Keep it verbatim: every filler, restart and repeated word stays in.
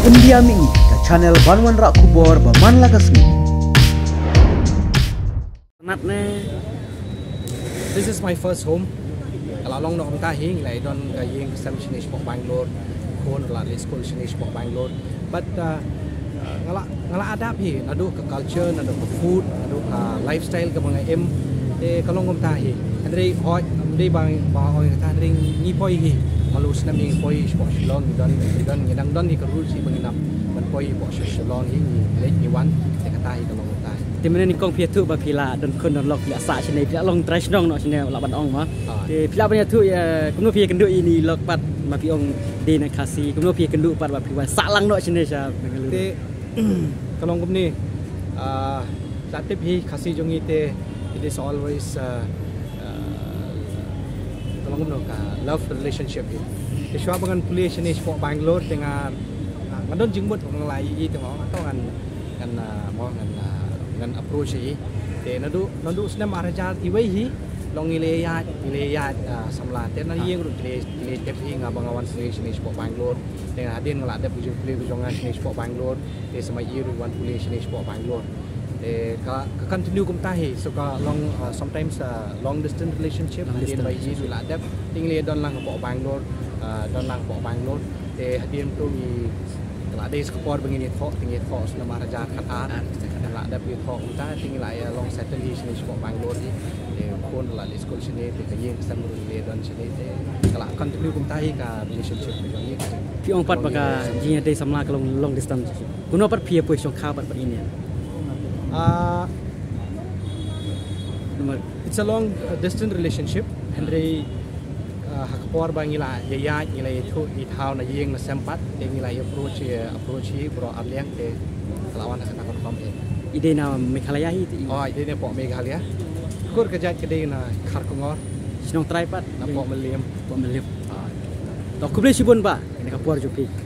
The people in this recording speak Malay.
India Mingi ke channel Banwan Rak Kubor Baman Lagasmi. This is my first home. Kalau long nak kita hing, like don yang kesam sini spok Bangalore, kon lah school sini spok Bangalore. But ngala ngala adap hi, nado ke culture, nado ke food, nado ke lifestyle ke mga em. Eh kalau ngom tahi, andre hoi, andre bang bang hoi kita andre ni poi hi, malu senam ni poi spok Shillong don don ngedang don ni kerul si menginap, ban poi spok Shillong hi ni lek ni wan, saya kata hi kalau ngom tahi. Di mana ni kong pihak tu bapila dan kon dan lok pihak sah sini pihak long trash dong nak sini lapan ong mah. Di pihak punya tu ya, kemudian pihak kenduk ini lok pat bapi ong di nak kasih, kemudian pihak kenduk pat bapi wan salang nak sini sah. Te kalau ngom ni, saat pihak kasih jongi te, it is always kalau ngom nak love relationship ni. Sesuai dengan police ni sport Bangalore dengan ngadon jenggot orang lain itu mau atau kan kan mau kan dengan approach hi, te nadu nadu senam arajar iwai hi, long ileyat ileyat samla, te nadi yang rut ile ile tep hi ngabangawan sini sini sport Bangalore, dengan hadir ngelak ada pujuk play pujongan sini sport Bangalore, te semai iru wan play sini sport Bangalore, te ka continue kum tahi, so ka long sometimes long distance relationship, hadir bai hi ngelak ada, tinggal don lang sport Bangalore, don lang sport Bangalore, te hadir tu ni kalau ada skor begini kok tinggi kok senam arajar kat ar. Lah ada pergi kok kita tinggal lah long settle di sini sport Bangalore ni, kon lah di sekolah sini, terkait kesam berulai dan sini, kalau continue kita hi ka relationship macam ni. Piong pat baka jinya day samla kalau long distance. Kuno pat pihak puai song kau pat pat ini. Ah, it's a long distance relationship. Henry hakapor bangila yaya ngila itu ithau na yeng na sempat, ngila approach approach hi bro arliang te lawan nak takon kom e. Ide na Meghalaya itu. Oh, ide na pok Meghalaya. Kur kerja kedai na Kharkongor. Sinong try pat na pok Meliam. Pok Meliam. Ah. Tok kuble sibun ba? Ini kapur jupi.